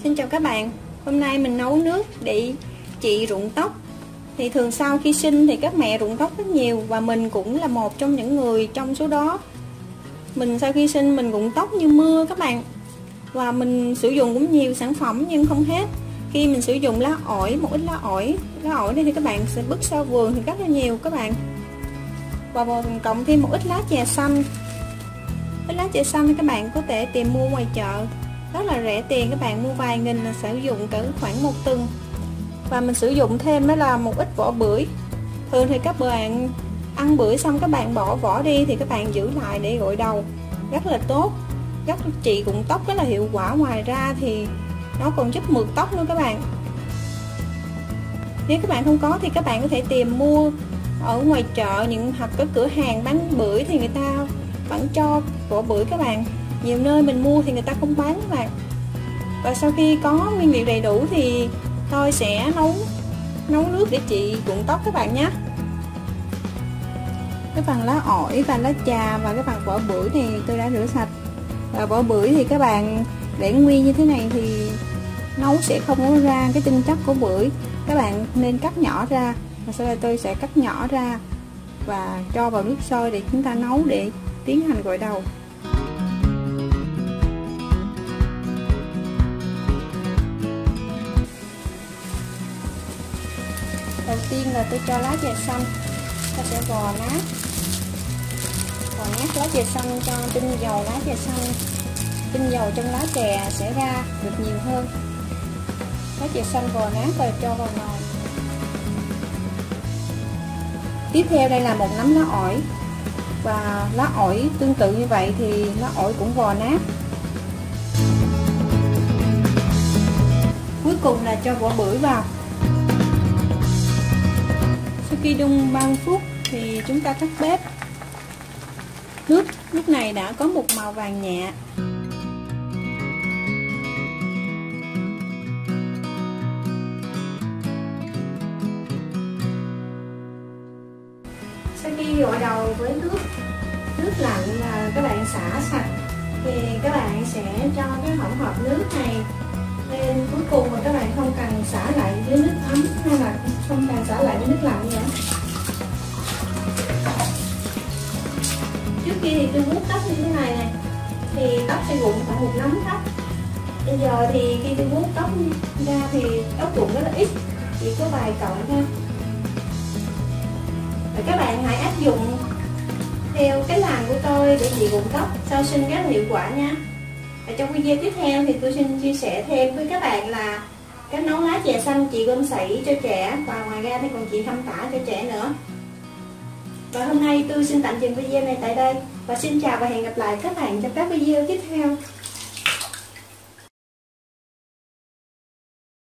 Xin chào các bạn. Hôm nay mình nấu nước để trị rụng tóc. Thì thường sau khi sinh thì các mẹ rụng tóc rất nhiều, và mình cũng là một trong những người trong số đó. Mình sau khi sinh mình rụng tóc như mưa các bạn. Và mình sử dụng cũng nhiều sản phẩm nhưng không hết. Khi mình sử dụng lá ổi, một ít lá ổi đây thì các bạn sẽ bứt sau vườn thì rất là nhiều các bạn. Và cộng thêm một ít lá chè xanh. Ít lá chè xanh thì các bạn có thể tìm mua ngoài chợ, rất là rẻ tiền, các bạn mua vài nghìn là sử dụng cỡ khoảng 1 tuần. Và mình sử dụng thêm đó là một ít vỏ bưởi. Thường thì các bạn ăn bưởi xong các bạn bỏ vỏ đi thì các bạn giữ lại để gội đầu, rất là tốt, rất trị rụng tóc rất là hiệu quả. Ngoài ra thì nó còn giúp mượt tóc nữa các bạn. Nếu các bạn không có thì các bạn có thể tìm mua ở ngoài chợ, hoặc có cửa hàng bán bưởi thì người ta vẫn cho vỏ bưởi các bạn. Nhiều nơi mình mua thì người ta không bán các bạn. Và sau khi có nguyên liệu đầy đủ thì tôi sẽ nấu nước để trị rụng tóc các bạn nhé. Cái phần lá ổi và lá trà và cái phần vỏ bưởi thì tôi đã rửa sạch. Và vỏ bưởi thì các bạn để nguyên như thế này thì nấu sẽ không có ra cái tinh chất của bưởi. Các bạn nên cắt nhỏ ra. Và sau đây tôi sẽ cắt nhỏ ra và cho vào nước sôi để chúng ta nấu để tiến hành gội đầu. Đầu tiên là tôi cho lá chè xanh, ta sẽ vò nát lá chè xanh cho tinh dầu lá chè xanh, tinh dầu trong lá chè sẽ ra được nhiều hơn. Lá chè xanh vò nát rồi cho vào nồi. Tiếp theo đây là một nắm lá ổi, và lá ổi tương tự như vậy thì lá ổi cũng vò nát. Cuối cùng là cho vỏ bưởi vào. Sau khi đun 30 phút thì chúng ta tắt bếp. Nước lúc này đã có một màu vàng nhẹ. Sau khi gội đầu với nước lạnh là các bạn xả sạch thì các bạn sẽ cho cái hỗn hợp nước này lên cuối cùng, mà các bạn không cần xả lại với nước ấm hay là không cần xả lại với nước lạnh nữa. Trước kia thì tôi vuốt tóc như thế này thì tóc sẽ rụng khoảng một nắm tóc. Bây giờ thì khi tôi vuốt tóc ra thì tóc rụng rất là ít, chỉ có vài cọng thôi. Và các bạn hãy áp dụng theo cái làm của tôi để trị rụng tóc sau sinh rất là hiệu quả nha. Và trong video tiếp theo thì tôi xin chia sẻ thêm với các bạn là cách nấu lá chè xanh trị gân sảy cho trẻ, và ngoài ra thì còn trị thâm tả cho trẻ nữa. Và hôm nay tôi xin tạm dừng video này tại đây, và xin chào và hẹn gặp lại các bạn trong các video tiếp theo.